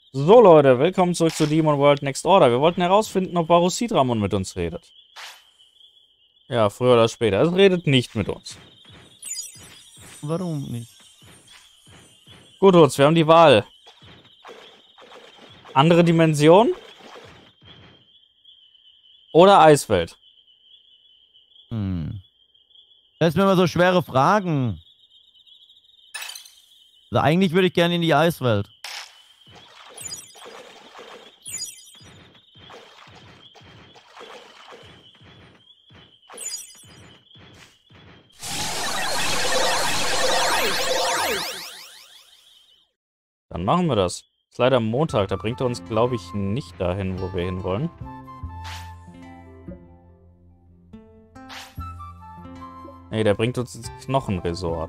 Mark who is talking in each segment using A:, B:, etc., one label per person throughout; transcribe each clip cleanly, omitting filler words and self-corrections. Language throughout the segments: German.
A: So Leute, willkommen zurück zu Demon World Next Order. Wir wollten herausfinden, ob Varus Sidramon mit uns redet. Ja, früher oder später. Es redet nicht mit uns.
B: Warum nicht?
A: Gut, Hutz, wir haben die Wahl. Andere Dimension? Oder Eiswelt?
B: Stellst mir immer so schwere Fragen. Also eigentlich würde ich gerne in die Eiswelt.
A: Dann machen wir das. Ist leider Montag, da bringt er uns, glaube ich, nicht dahin, wo wir hinwollen. Nee, der bringt uns ins Knochenresort.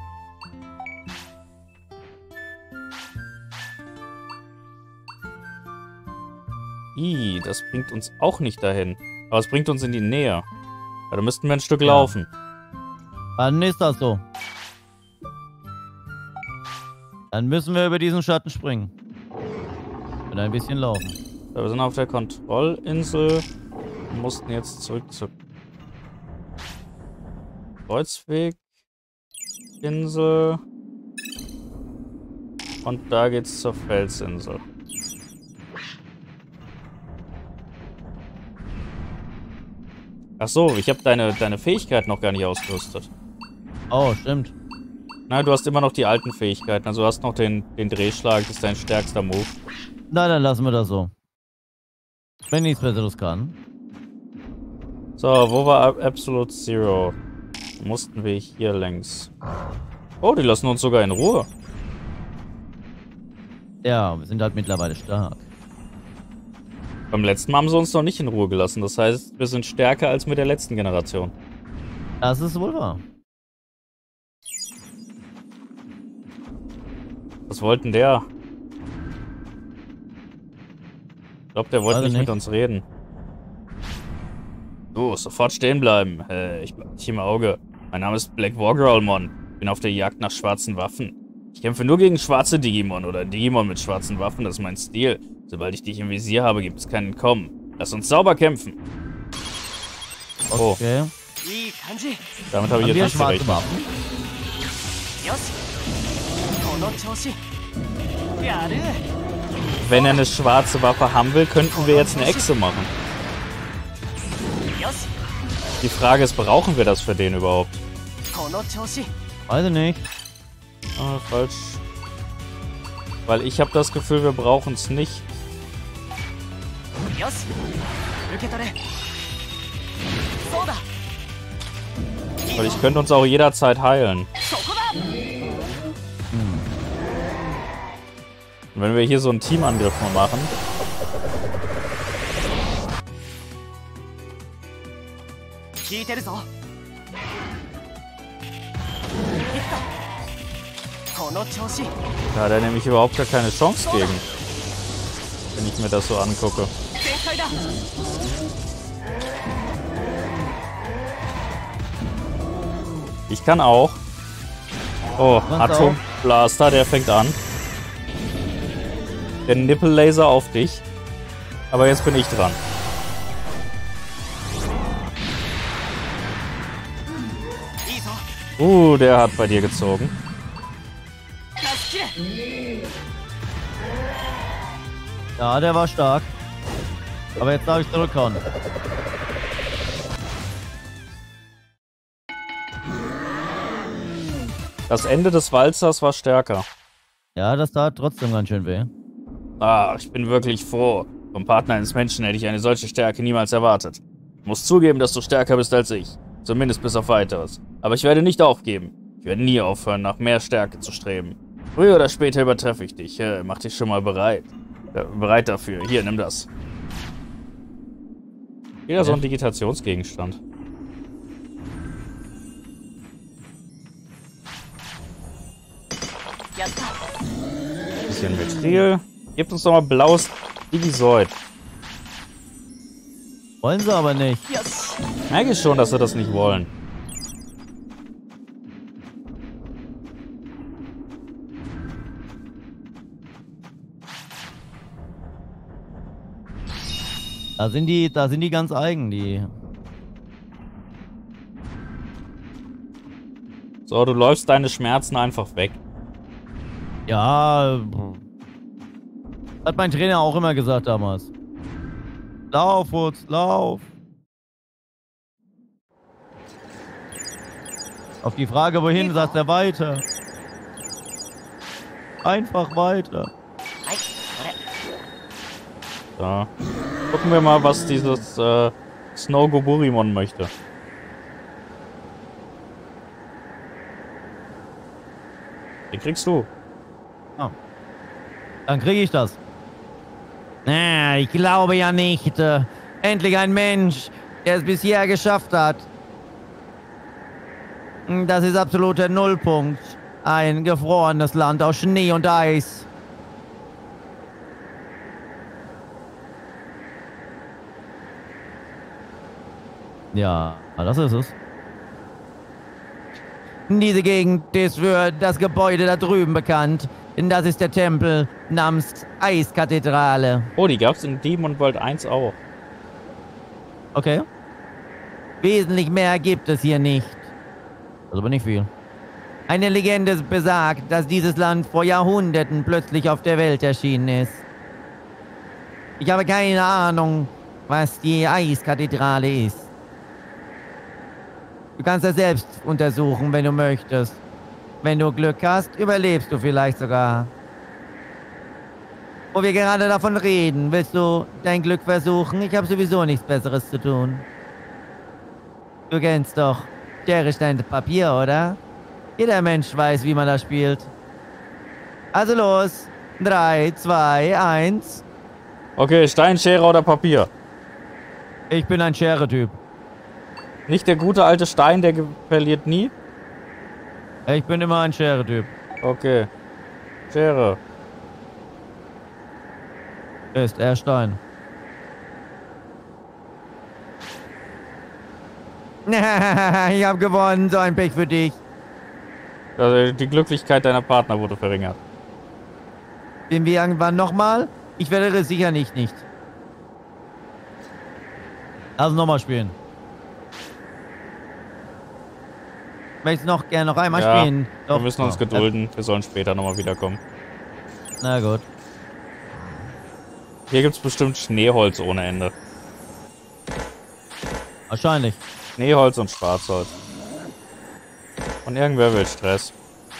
A: Das bringt uns auch nicht dahin. Aber es bringt uns in die Nähe. Ja, da müssten wir ein Stück laufen.
B: Dann ist das so. Dann müssen wir über diesen Schatten springen. Und ein bisschen laufen.
A: So, wir sind auf der Kontrollinsel. Wir mussten jetzt zurück zur Kreuzweginsel. Und da geht's zur Felsinsel. Ach so, ich habe deine Fähigkeit noch gar nicht ausgerüstet.
B: Oh, stimmt.
A: Nein, du hast immer noch die alten Fähigkeiten. Also du hast noch den Drehschlag, das ist dein stärkster Move.
B: Na, dann lassen wir das so. Wenn nichts Besseres kann.
A: So, wo war Absolute Zero? Mussten wir hier längs. Oh, die lassen uns sogar in Ruhe.
B: Ja, wir sind halt mittlerweile stark.
A: Beim letzten Mal haben sie uns noch nicht in Ruhe gelassen. Das heißt, wir sind stärker als mit der letzten Generation.
B: Das ist wohl wahr.
A: Was wollten der? Ich glaube, der wollte nicht mit uns reden. Du, sofort stehen bleiben. Ich bleib nicht im Auge. Mein Name ist Black Wargrowlmon. Bin auf der Jagd nach schwarzen Waffen. Ich kämpfe nur gegen schwarze Digimon oder Digimon mit schwarzen Waffen. Das ist mein Stil. Sobald ich dich im Visier habe, gibt es kein Entkommen. Lass uns sauber kämpfen. Oh.
B: Okay.
A: Damit habe ich jetzt nicht
B: schwarze Waffen.
A: Wenn er eine schwarze Waffe haben will, könnten wir jetzt eine Echse machen. Die Frage ist, brauchen wir das für den überhaupt?
B: Weiß ich nicht.
A: Ah, falsch. Weil ich habe das Gefühl, wir brauchen es nicht. Weil ich könnte uns auch jederzeit heilen. Und wenn wir hier so einen Teamangriff mal machen. Da hat er nämlich überhaupt gar keine Chance gegen. Wenn ich mir das so angucke. Ich kann auch. Oh, Atomblaster, der fängt an. Der Nippellaser auf dich. Aber jetzt bin ich dran. Der hat bei dir gezogen.
B: Ja, der war stark. Aber jetzt darf ich zurückhauen.
A: Das Ende des Walzers war stärker.
B: Ja, das tat trotzdem ganz schön weh.
A: Ah, ich bin wirklich froh. Vom Partner eines Menschen hätte ich eine solche Stärke niemals erwartet. Ich muss zugeben, dass du stärker bist als ich. Zumindest bis auf Weiteres. Aber ich werde nicht aufgeben. Ich werde nie aufhören, nach mehr Stärke zu streben. Früher oder später übertreffe ich dich. Mach dich schon mal bereit. Bereit dafür. Hier, nimm das. Wieder so ein Digitationsgegenstand. Bisschen Mithril. Gebt uns doch mal blaues Digisoid.
B: Wollen sie aber nicht.
A: Merke ich schon, dass sie das nicht wollen.
B: Da sind die ganz eigen, die.
A: So, du läufst deine Schmerzen einfach weg.
B: Ja. Hat mein Trainer auch immer gesagt damals. Lauf, Wutz, lauf. Auf die Frage, wohin, sagt er weiter. Einfach weiter.
A: So. Gucken wir mal, was dieses Snow Goburimon möchte. Den kriegst du.
B: Oh. Dann kriege ich das. Ich glaube ja nicht. Endlich ein Mensch, der es bisher geschafft hat. Das ist absoluter Nullpunkt. Ein gefrorenes Land aus Schnee und Eis. Ja, das ist es. Diese Gegend ist für das Gebäude da drüben bekannt. Das ist der Tempel namens Eiskathedrale.
A: Oh, die gab's in Demon World 1 auch.
B: Okay. Wesentlich mehr gibt es hier nicht. Also aber nicht viel. Eine Legende besagt, dass dieses Land vor Jahrhunderten plötzlich auf der Welt erschienen ist. Ich habe keine Ahnung, was die Eiskathedrale ist. Du kannst das selbst untersuchen, wenn du möchtest. Wenn du Glück hast, überlebst du vielleicht sogar. Wo wir gerade davon reden, willst du dein Glück versuchen? Ich habe sowieso nichts Besseres zu tun. Du kennst doch Schere, Stein, Papier, oder? Jeder Mensch weiß, wie man das spielt. Also los. 3, 2, 1.
A: Okay, Stein, Schere oder Papier?
B: Ich bin ein Schere-Typ.
A: Nicht der gute alte Stein, der verliert nie?
B: Ich bin immer ein Schere-Typ.
A: Okay. Schere.
B: Ist er Stein. Ich habe gewonnen. So ein Pech für dich.
A: Also die Glücklichkeit deiner Partner wurde verringert.
B: Sind wir irgendwann nochmal? Ich werde es sicher nicht. Also nochmal spielen. Möchtest du noch einmal spielen? Doch.
A: Wir müssen uns gedulden. Wir sollen später nochmal wiederkommen.
B: Na gut.
A: Hier gibt es bestimmt Schneeholz ohne Ende.
B: Wahrscheinlich.
A: Schneeholz und Schwarzholz. Und irgendwer will Stress.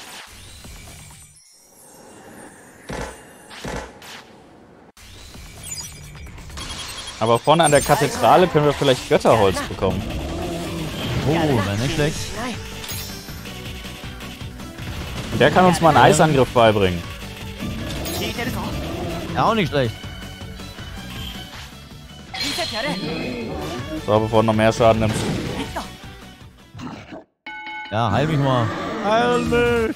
A: Aber vorne an der Kathedrale können wir vielleicht Götterholz bekommen.
B: Oh, wäre nicht schlecht.
A: Und der kann uns mal einen Eisangriff beibringen.
B: Ja, auch nicht schlecht.
A: So, bevor du noch mehr Schaden nimmst.
B: Ja, heil mich mal. Heil mich!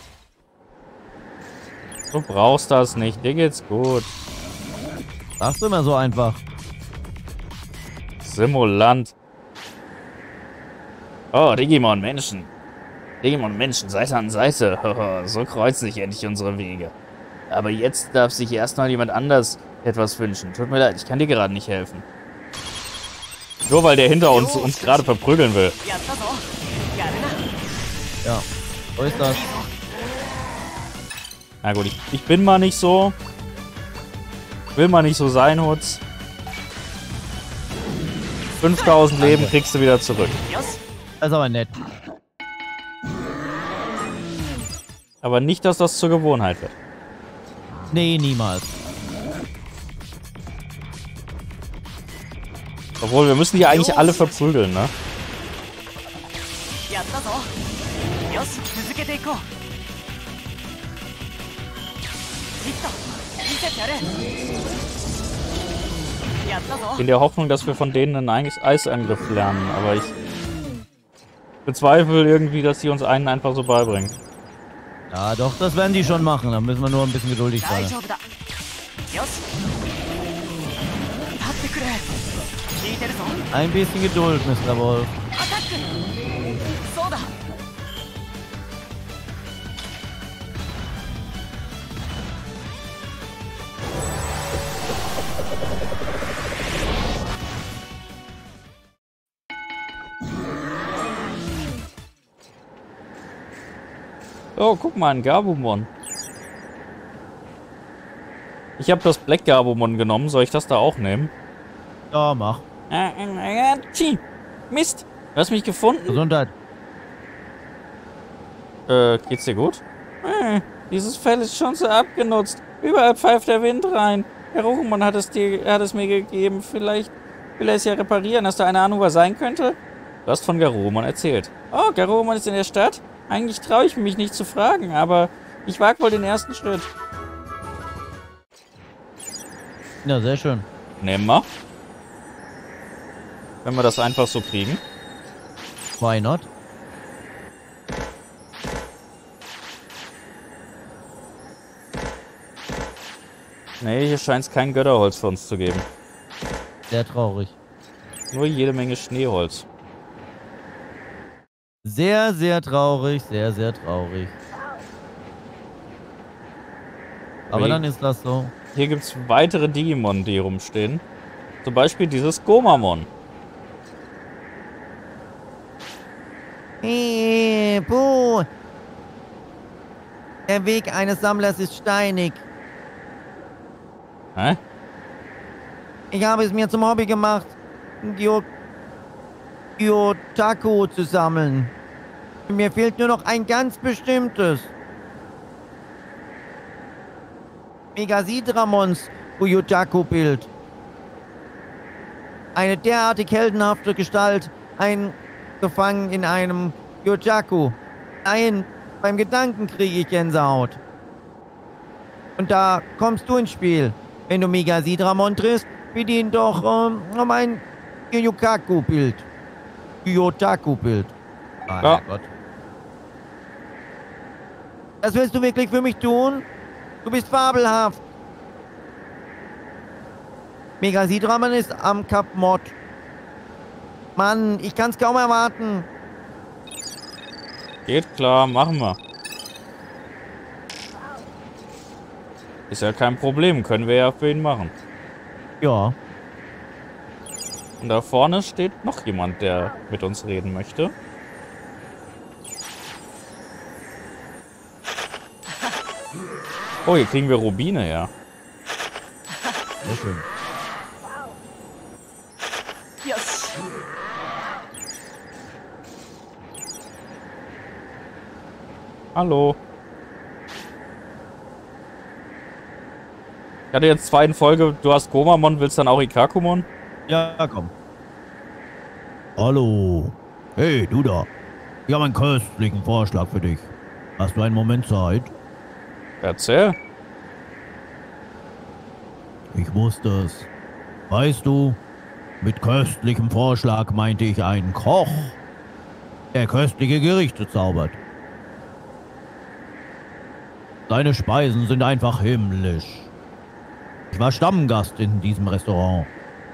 A: Du brauchst das nicht. Dir geht's gut.
B: Sagst du immer so einfach.
A: Simulant. Oh, Digimon Menschen. Digimon Menschen, Seite an Seite. So kreuzen sich endlich unsere Wege. Aber jetzt darf sich erstmal jemand anders etwas wünschen. Tut mir leid, ich kann dir gerade nicht helfen. Nur weil der hinter uns gerade verprügeln will.
B: Ja, so ist das.
A: Na gut, ich bin mal nicht so. Will mal nicht so sein, Hutz. 5000 Leben kriegst du wieder zurück.
B: Das ist aber nett.
A: Aber nicht, dass das zur Gewohnheit wird.
B: Nee, niemals.
A: Obwohl, wir müssen die eigentlich alle verprügeln, ne? In der Hoffnung, dass wir von denen einen Eisangriff lernen. Aber ich bezweifle irgendwie, dass sie uns einen einfach so beibringen.
B: Ja, doch, das werden die schon machen. Da müssen wir nur ein bisschen geduldig sein. Ein bisschen Geduld, Mr. Wolf.
A: Oh, guck mal, ein Gabumon. Ich habe das Black Gabumon genommen. Soll ich das da auch nehmen?
B: Ja, mach.
A: Mist. Du hast mich gefunden.
B: Gesundheit.
A: Geht's dir gut? Dieses Fell ist schon so abgenutzt. Überall pfeift der Wind rein. Herr Rochemon hat es mir gegeben. Vielleicht will er es ja reparieren. Hast du eine Ahnung, was sein könnte? Du hast von Garurumon erzählt. Oh, Garurumon ist in der Stadt? Eigentlich traue ich mich nicht zu fragen, aber ich wage wohl den ersten Schritt.
B: Ja, sehr schön.
A: Nehmen wir. Wenn wir das einfach so kriegen.
B: Why not?
A: Nee, hier scheint es kein Götterholz für uns zu geben.
B: Sehr traurig.
A: Nur jede Menge Schneeholz.
B: Sehr, sehr traurig. Sehr, sehr traurig. Aber dann ist das so.
A: Hier gibt es weitere Digimon, die hier rumstehen. Zum Beispiel dieses Gomamon.
B: Hey, Puh. Der Weg eines Sammlers ist steinig.
A: Hä?
B: Ich habe es mir zum Hobby gemacht, Gyotaku zu sammeln. Mir fehlt nur noch ein ganz bestimmtes. Megasidramons Gyotaku-Bild. Eine derartig heldenhafte Gestalt, eingefangen in einem Gyotaku. Nein, beim Gedanken kriege ich Gänsehaut. Und da kommst du ins Spiel. Wenn du Megasidramon triffst, bedien doch um ein Gyotaku-Bild. Gyotaku-Bild. Ah,
A: Ja.
B: Gott. Das willst du wirklich für mich tun? Du bist fabelhaft. Megasidramon ist am Kap Mod. Mann, ich kann's kaum erwarten.
A: Geht klar, machen wir. Ist ja kein Problem, können wir ja für ihn machen.
B: Ja.
A: Und da vorne steht noch jemand, der mit uns reden möchte. Oh, hier kriegen wir Rubine her.
B: Sehr schön.
A: Hallo. Ich hatte jetzt 2 in Folge. Du hast Gomamon, willst dann auch Ikakumon?
B: Ja, komm. Hallo. Hey, du da. Ich habe einen köstlichen Vorschlag für dich. Hast du einen Moment Zeit?
A: Erzähl.
B: Ich wusste es. Weißt du, mit köstlichem Vorschlag meinte ich einen Koch, der köstliche Gerichte zaubert. Seine Speisen sind einfach himmlisch. Ich war Stammgast in diesem Restaurant.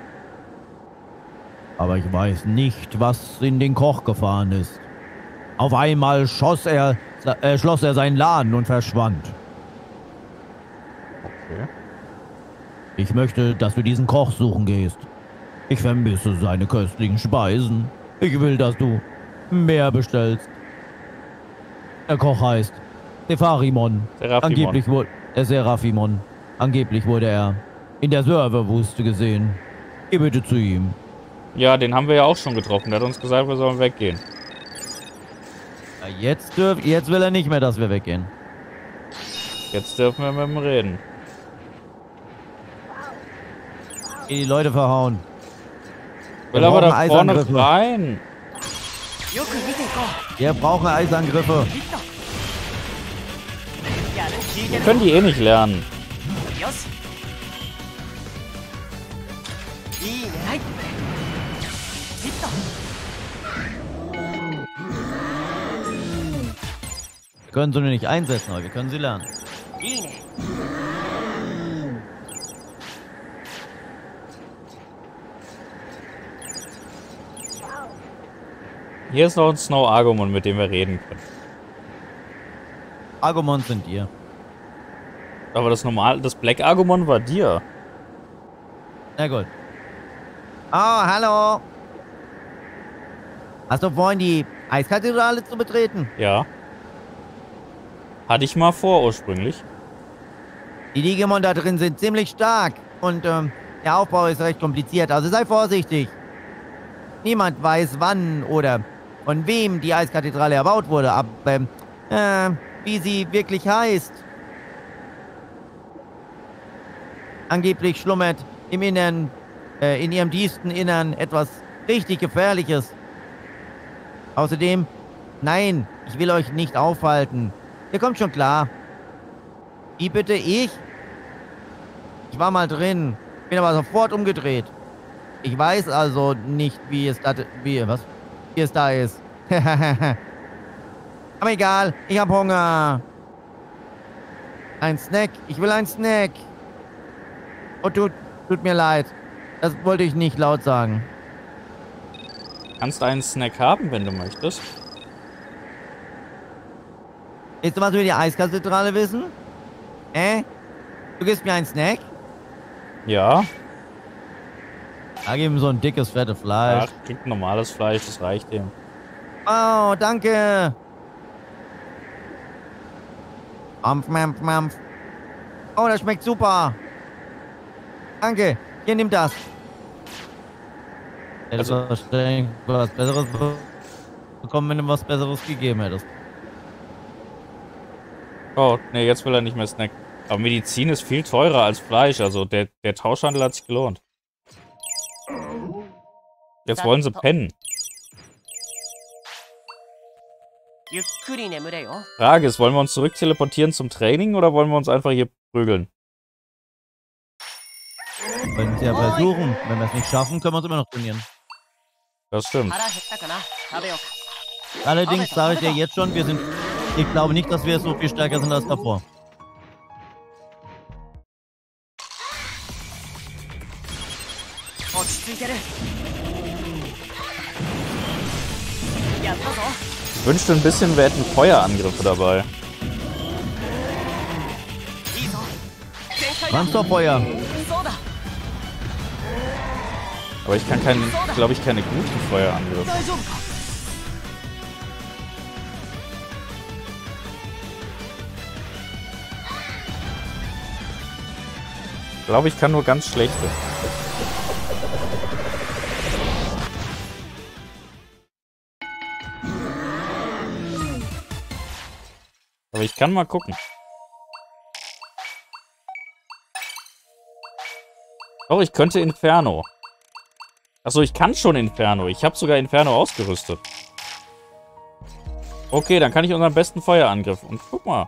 B: Aber ich weiß nicht, was in den Koch gefahren ist. Auf einmal schloss er seinen Laden und verschwand.
A: Okay.
B: Ich möchte, dass du diesen Koch suchen gehst. Ich vermisse seine köstlichen Speisen. Ich will, dass du mehr bestellst. Der Koch heißt Seraphimon. Angeblich wurde Seraphimon. Angeblich wurde er in der Serverwüste gesehen. Geh bitte zu ihm.
A: Ja, den haben wir ja auch schon getroffen. Der hat uns gesagt, wir sollen weggehen.
B: Ja, jetzt will er nicht mehr, dass wir weggehen.
A: Jetzt dürfen wir mit ihm reden.
B: Die Leute verhauen.
A: Will aber da vorne rein.
B: Wir brauchen Eisangriffe.
A: Wir können die eh nicht lernen.
B: Wir können sie nur nicht einsetzen, aber wir können sie lernen.
A: Hier ist noch ein Snow Agumon, mit dem wir reden können.
B: Agumons sind ihr.
A: Aber das Black Agumon war dir.
B: Na gut. Oh, hallo. Hast du vorhin die Eiskathedrale zu betreten?
A: Ja. Hatte ich mal vor ursprünglich.
B: Die Digimon da drin sind ziemlich stark. Und der Aufbau ist recht kompliziert. Also sei vorsichtig. Niemand weiß, wann oder von wem die Eiskathedrale erbaut wurde. Aber wie sie wirklich heißt. Angeblich schlummert im Innern, in ihrem tiefsten Innern etwas richtig Gefährliches. Außerdem, nein, ich will euch nicht aufhalten. Ihr kommt schon klar. Wie bitte ich? Ich war mal drin, bin aber sofort umgedreht. Ich weiß also nicht, wie es da ist. Aber egal, ich hab Hunger. Ein Snack, ich will einen Snack. Oh, tut mir leid. Das wollte ich nicht laut sagen.
A: Kannst einen Snack haben, wenn du möchtest.
B: Willst du was über die Eiskathedrale wissen? Du gibst mir einen Snack?
A: Ja.
B: Da gib ihm so ein dickes, fettes Fleisch.
A: Ach, kriegt normales Fleisch, das reicht ihm.
B: Oh, danke. Mampf, mampf, mampf. Oh, das schmeckt super. Danke. Hier, nimm das. Hättest du wahrscheinlich was Besseres bekommen, wenn du was Besseres gegeben hättest.
A: Oh, nee, jetzt will er nicht mehr snacken. Aber Medizin ist viel teurer als Fleisch, also der Tauschhandel hat sich gelohnt. Jetzt wollen sie pennen. Frage ist, wollen wir uns zurück teleportieren zum Training oder wollen wir uns einfach hier prügeln?
B: Wir können es ja versuchen. Wenn wir es nicht schaffen, können wir uns immer noch trainieren.
A: Das stimmt.
B: Allerdings sage ich dir jetzt schon, ich glaube nicht, dass wir so viel stärker sind als davor.
A: Ich wünschte ein bisschen, wir hätten Feuerangriffe dabei.
B: Monsterfeuer.
A: Aber ich kann glaube ich, keine guten Feuerangriffe. Ich glaube, ich kann nur ganz schlechte. Aber ich kann mal gucken. Doch, ich könnte Inferno. Achso, ich kann schon Inferno. Ich habe sogar Inferno ausgerüstet. Okay, dann kann ich unseren besten Feuerangriff. Und guck mal.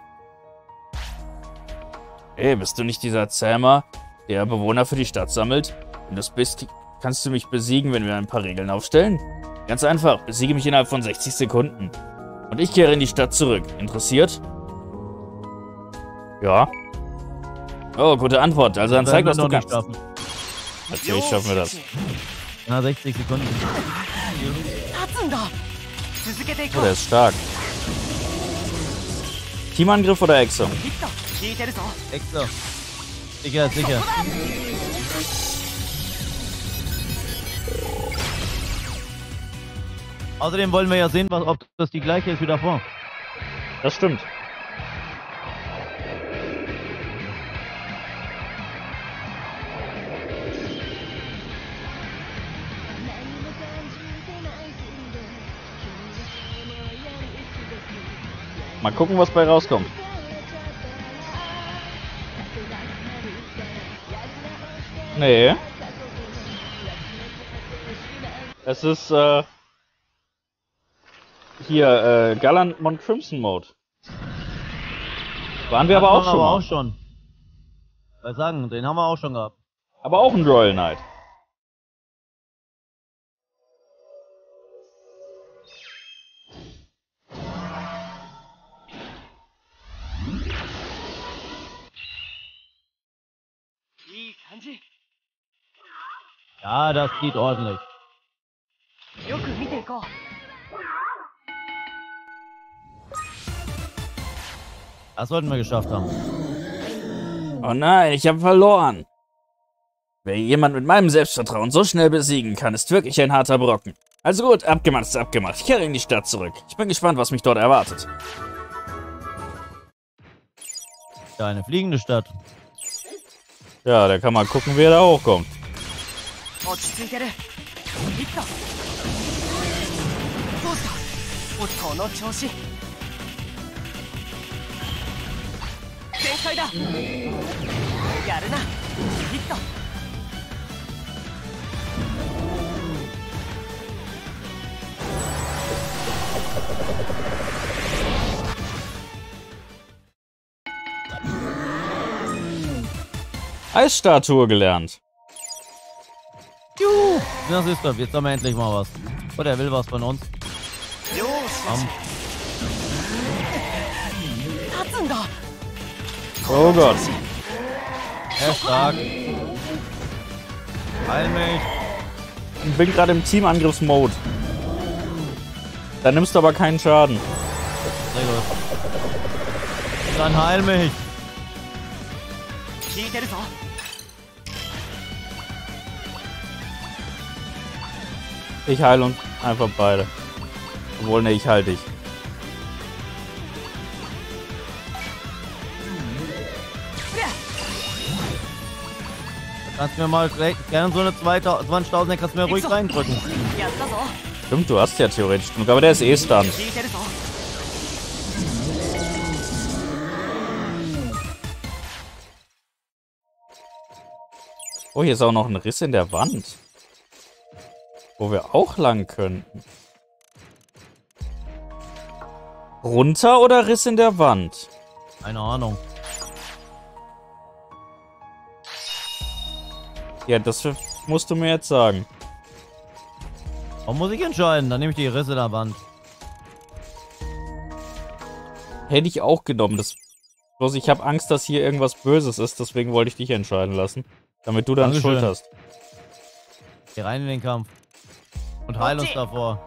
A: Ey, bist du nicht dieser Zähmer, der Bewohner für die Stadt sammelt? Wenn du es bist, kannst du mich besiegen, wenn wir ein paar Regeln aufstellen? Ganz einfach, besiege mich innerhalb von 60 Sekunden. Und ich kehre in die Stadt zurück. Interessiert? Ja. Oh, gute Antwort. Also dann zeig, was du kannst. Natürlich schaffen wir das.
B: Na, 60 Sekunden.
A: Oh, der ist stark. Teamangriff oder Exo?
B: Exo. Sicher, sicher. Außerdem wollen wir ja sehen, ob das die gleiche ist wie davor.
A: Das stimmt. Mal gucken, was bei rauskommt. Nee. Es ist, hier, Gallant Crimson Mode. Waren wir aber auch schon mal.
B: Auch schon. Was sagen, den haben wir auch schon gehabt.
A: Aber auch ein Royal Knight.
B: Ja, das geht ordentlich. Das sollten wir geschafft haben.
A: Oh nein, ich habe verloren. Wer jemand mit meinem Selbstvertrauen so schnell besiegen kann, ist wirklich ein harter Brocken. Also gut, abgemacht ist abgemacht. Ich kehre in die Stadt zurück. Ich bin gespannt, was mich dort erwartet.
B: Ja, eine fliegende Stadt.
A: Ja, da kann man gucken, wer da hochkommt.
C: 落ち着いてる。ヒット。どうした。この調子。全開だ。やるな。ヒット。
A: Eisstatue gelernt.
B: Juhu. Na siehst du, jetzt haben wir endlich mal was. Oh, der will was von uns.
A: Oh Gott.
B: Er ist stark. Heil mich.
A: Ich bin gerade im Teamangriffsmode. Da nimmst du aber keinen Schaden.
B: Sehr gut. Dann heil mich.
A: Ich heile uns einfach beide. Obwohl, ne, ich halte dich.
B: Kannst mir mal gerne so eine 20.000, kannst du mir ruhig reindrücken.
A: Stimmt, du hast ja theoretisch genug, aber der ist eh Stun. Oh, hier ist auch noch ein Riss in der Wand. Wo wir auch lang könnten. Runter oder Riss in der Wand?
B: Keine Ahnung.
A: Ja, das musst du mir jetzt sagen.
B: Warum muss ich entscheiden? Dann nehme ich die Risse in der Wand.
A: Hätte ich auch genommen. Bloß ich habe Angst, dass hier irgendwas Böses ist. Deswegen wollte ich dich entscheiden lassen. Damit du dann Schuld hast.
B: Geh rein in den Kampf. Und heil uns davor.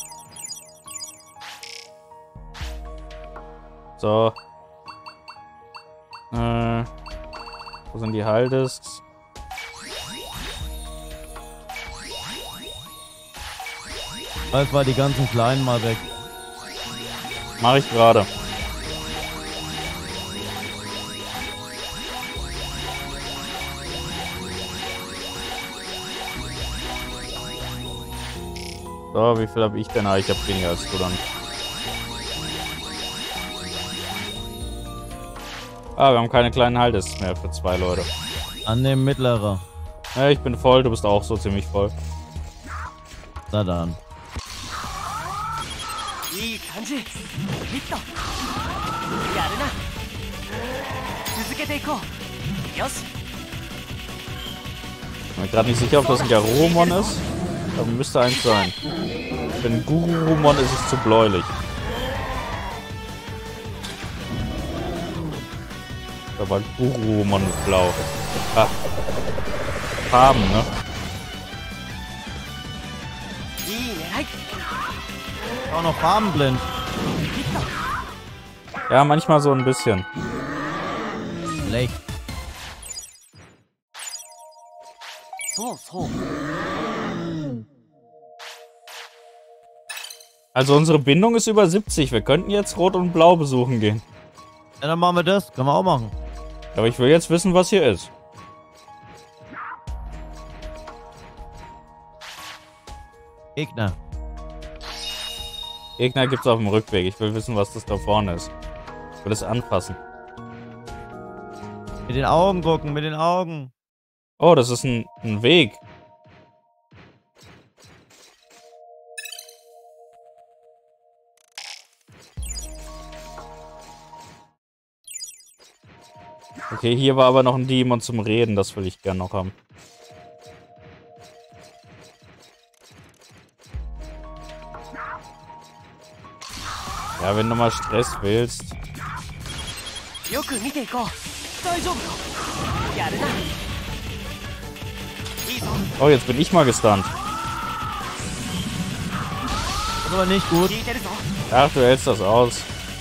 A: So. Wo sind die Heildisks?
B: Jetzt war die ganzen Kleinen mal weg.
A: Mach ich gerade. So, wie viel habe ich denn? Ah, ich habe weniger als du dann. Ah, wir haben keine kleinen Heildisks mehr für 2 Leute.
B: Annehmen mittlere.
A: Ja, ich bin voll, du bist auch so ziemlich voll.
B: Na dann.
A: Ich bin gerade nicht sicher, ob das ein Garurumon ist. Aber müsste eins sein. Wenn Gururumon ist es zu bläulich. Aber Gururumon ist blau. Ah. Farben, ne?
B: Auch noch farbenblind.
A: Ja, manchmal so ein bisschen.
B: Schlecht.
A: Also unsere Bindung ist über 70. Wir könnten jetzt Rot und Blau besuchen gehen.
B: Ja, dann machen wir das. Können wir auch machen.
A: Aber ich will jetzt wissen, was hier ist.
B: Gegner.
A: Gegner gibt's auf dem Rückweg. Ich will wissen, was das da vorne ist. Ich will es anfassen.
B: Mit den Augen gucken, mit den Augen.
A: Oh, das ist ein Weg. Okay, hier war aber noch ein Demon zum Reden. Das will ich gern noch haben. Ja, wenn du mal Stress willst. Oh, jetzt bin ich mal gestunt.
B: Das ist aber nicht gut.
A: Ach, du hältst das aus.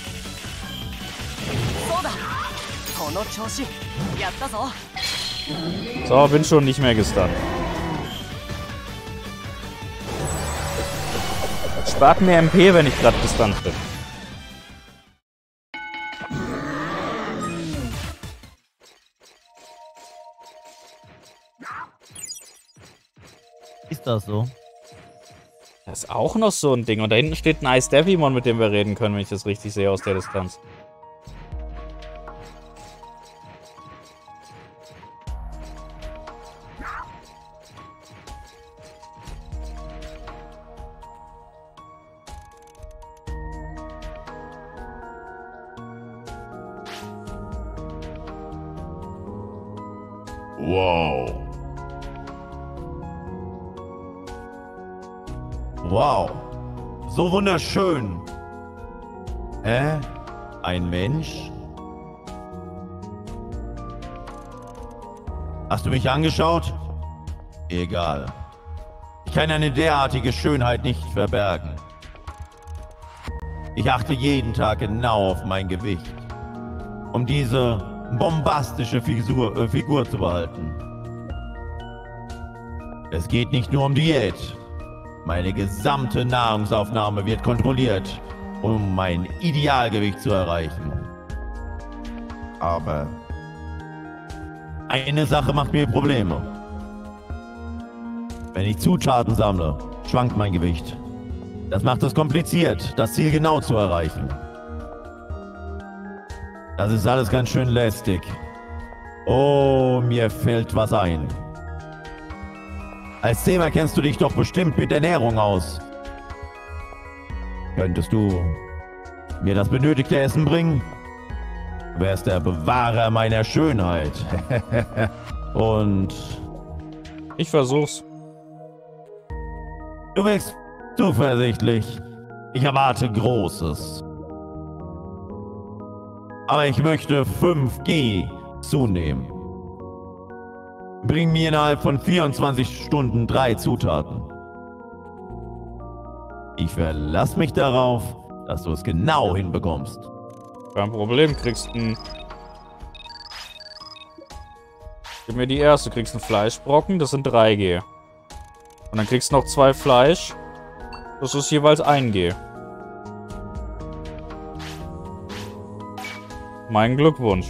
A: So, bin schon nicht mehr gestunt. Spart mir MP, wenn ich gerade gestunt bin.
B: Ist das so?
A: Das ist auch noch so ein Ding. Und da hinten steht ein Ice Devimon, mit dem wir reden können, wenn ich das richtig sehe aus der Distanz.
D: Wow. Wow. So wunderschön. Hä? Ein Mensch? Hast du mich angeschaut? Egal. Ich kann eine derartige Schönheit nicht verbergen. Ich achte jeden Tag genau auf mein Gewicht, um diese bombastische Figur zu behalten. Es geht nicht nur um Diät. Meine gesamte Nahrungsaufnahme wird kontrolliert, um mein Idealgewicht zu erreichen. Aber eine Sache macht mir Probleme. Wenn ich Zutaten sammle, schwankt mein Gewicht. Das macht es kompliziert, das Ziel genau zu erreichen. Das ist alles ganz schön lästig. Oh, mir fällt was ein. Als Zehmer kennst du dich doch bestimmt mit Ernährung aus. Könntest du mir das benötigte Essen bringen? Du wärst der Bewahrer meiner Schönheit. Und
A: Ich versuch's.
D: du wirkst zuversichtlich. Ich erwarte Großes. Aber ich möchte 5G zunehmen. Bring mir innerhalb von 24 Stunden 3 Zutaten. Ich verlasse mich darauf, dass du es genau hinbekommst.
A: Kein Problem, kriegst ein... Gib mir die erste, kriegst einen Fleischbrocken, das sind 3G. Und dann kriegst du noch 2 Fleisch, das ist jeweils 1G. Mein Glückwunsch.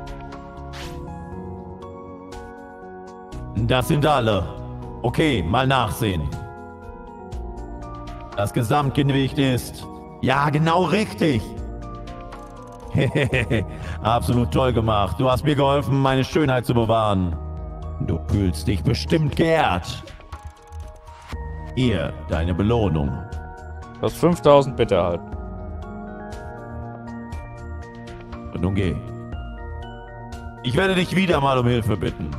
D: Das sind alle. Okay, mal nachsehen. Das Gesamtgewicht ist... Ja, genau richtig. Absolut toll gemacht. Du hast mir geholfen, meine Schönheit zu bewahren. Du fühlst dich bestimmt geehrt. Hier, deine Belohnung.
A: Du hast 5000 bitte erhalten.
D: Und nun geh. Ich werde dich wieder mal um Hilfe bitten.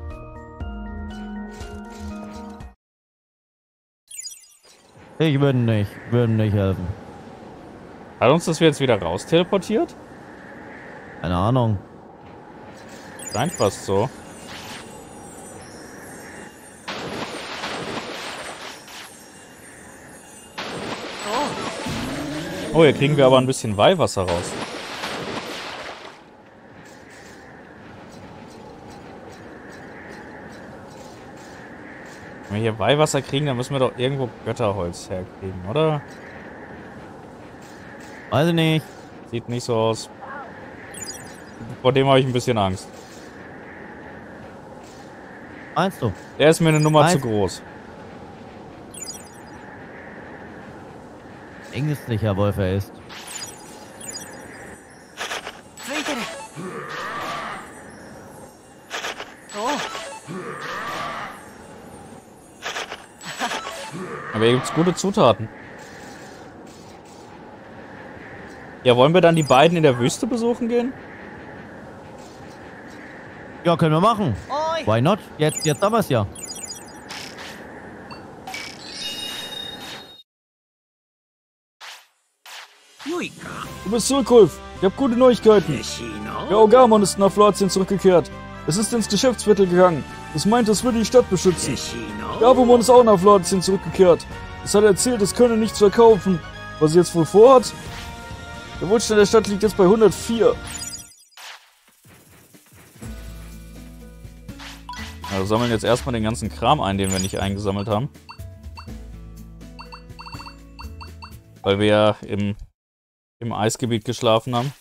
B: Ich würde nicht helfen.
A: Hat uns das jetzt wieder raus teleportiert?
B: Keine Ahnung.
A: Scheint fast so. Oh, hier kriegen wir aber ein bisschen Weihwasser raus. Wenn wir hier Weihwasser kriegen, dann müssen wir doch irgendwo Götterholz herkriegen, oder?
B: Weiß ich nicht.
A: Sieht nicht so aus. Vor dem habe ich ein bisschen Angst.
B: Meinst du?
A: Der ist mir eine Nummer zu groß.
B: Ängstlicher Wolf er ist. Aber hier gibt's gute Zutaten. Ja, wollen wir dann die beiden in der Wüste besuchen gehen? Ja, können wir machen. Why not? Jetzt haben wir es ja.
A: Du bist zurück, Ulf. Ich habe gute Neuigkeiten. Der Ogamon ist nach Florzien zurückgekehrt. Es ist ins Geschäftsviertel gegangen. Es meint, es würde die Stadt beschützen. Gabumon ist auch nach Florzien zurückgekehrt. Es hat erzählt, es könne nichts verkaufen. Was es jetzt wohl vorhat? Der Wohlstand der Stadt liegt jetzt bei 104. Also wir sammeln jetzt erstmal den ganzen Kram ein, den wir nicht eingesammelt haben. Weil wir ja im Eisgebiet geschlafen haben.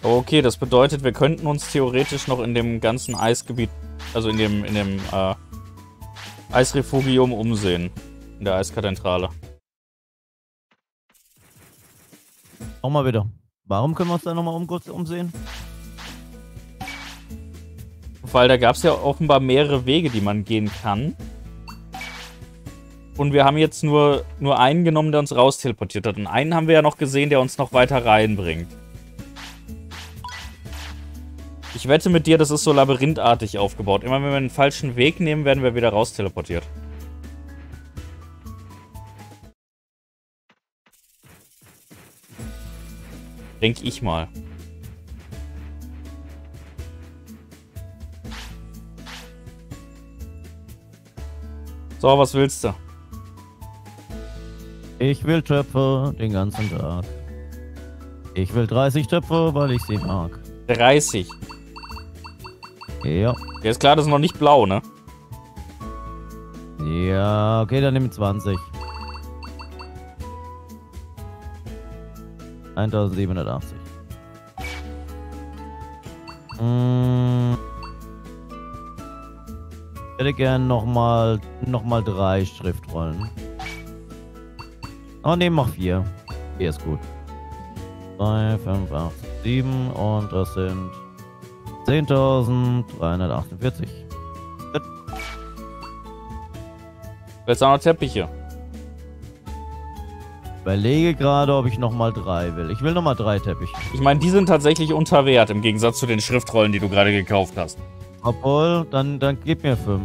A: Okay, das bedeutet, wir könnten uns theoretisch noch in dem ganzen Eisgebiet, also in dem Eisrefugium umsehen. In der Eiskathedrale.
B: Auch mal wieder. Warum können wir uns da nochmal kurz umsehen?
A: Weil da gab es ja offenbar mehrere Wege, die man gehen kann. Und wir haben jetzt nur einen genommen, der uns raus teleportiert hat. Und einen haben wir ja noch gesehen, der uns noch weiter reinbringt. Ich wette mit dir, das ist so labyrinthartig aufgebaut. Immer wenn wir einen falschen Weg nehmen, werden wir wieder raus teleportiert. Denk ich mal. So, was willst du?
B: Ich will Töpfe den ganzen Tag. Ich will 30 Töpfe, weil ich sie mag.
A: 30.
B: Ja.
A: Ja, ist klar, das ist noch nicht blau, ne?
B: Ja, okay, dann nimm 20. 1780. Ich hätte gern nochmal 3 Schriftrollen. Oh ne, mach 4. 4 ist gut. 3, 5, 8, 7 und das sind 10.348.
A: Jetzt auch noch Teppiche.
B: Überlege gerade, ob ich nochmal 3 will. Ich will nochmal 3 Teppiche.
A: Ich meine, die sind tatsächlich unter Wert, im Gegensatz zu den Schriftrollen, die du gerade gekauft hast.
B: Obwohl, dann gib mir 5.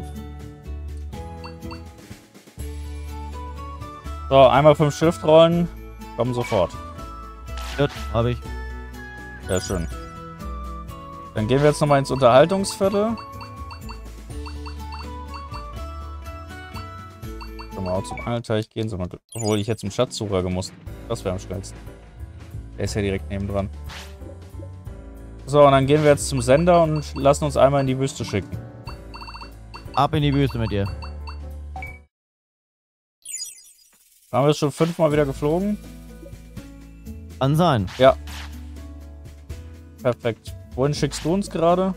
A: So, einmal 5 Schriftrollen. Kommen sofort.
B: Gut, habe ich.
A: Sehr schön. Dann gehen wir jetzt nochmal ins Unterhaltungsviertel. Können wir auch zum Angelteich gehen, obwohl ich jetzt zum Schatzsucher gemusst. Das wäre am schnellsten. Der ist ja direkt nebendran. So, und dann gehen wir jetzt zum Sender und lassen uns einmal in die Wüste schicken.
B: Ab in die Wüste mit dir.
A: Haben wir es schon 5-mal wieder geflogen?
B: Kann sein.
A: Ja. Perfekt. Wohin schickst du uns gerade?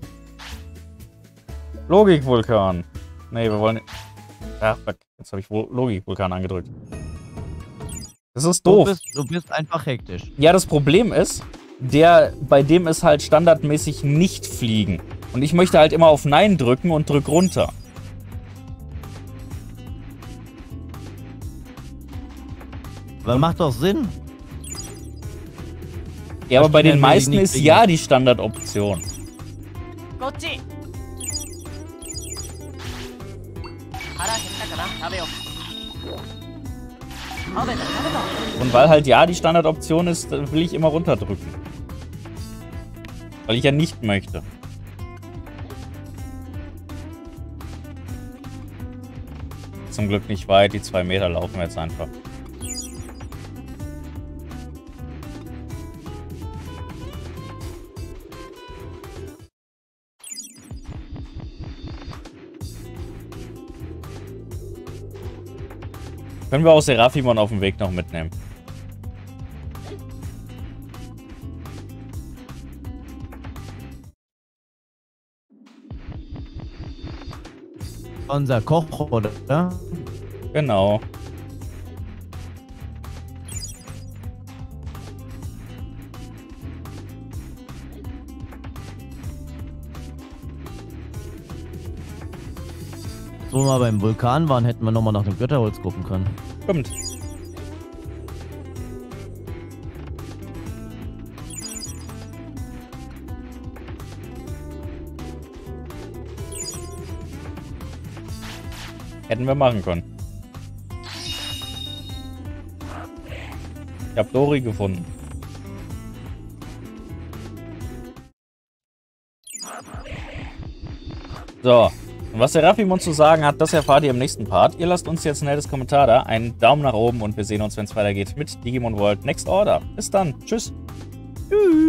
A: Logikwulkan. Nee, wir wollen... Ach, fuck. Jetzt habe ich Logikwulkan angedrückt. Das ist doof.
B: Du bist einfach hektisch.
A: Ja, das Problem ist, bei dem ist halt standardmäßig nicht fliegen. Und ich möchte halt immer auf Nein drücken und drück runter.
B: Aber macht doch Sinn.
A: Ja, aber bei den meisten ist ja die Standardoption. Und weil halt ja die Standardoption ist, will ich immer runterdrücken. Weil ich ja nicht möchte. Zum Glück nicht weit, die 2 Meter laufen wir jetzt einfach. Können wir auch Seraphimon auf dem Weg noch mitnehmen?
B: Unser Koch, oder?
A: Genau.
B: Wo wir beim Vulkan waren, hätten wir nochmal nach dem Götterholz gucken können.
A: Stimmt. Hätten wir machen können. Ich habe Dori gefunden. So. Und was der Seraphimon zu sagen hat, das erfahrt ihr im nächsten Part. Ihr lasst uns jetzt ein nettes Kommentar da, einen Daumen nach oben und wir sehen uns, wenn es weitergeht mit Digimon World Next Order. Bis dann. Tschüss.
B: Tschüss.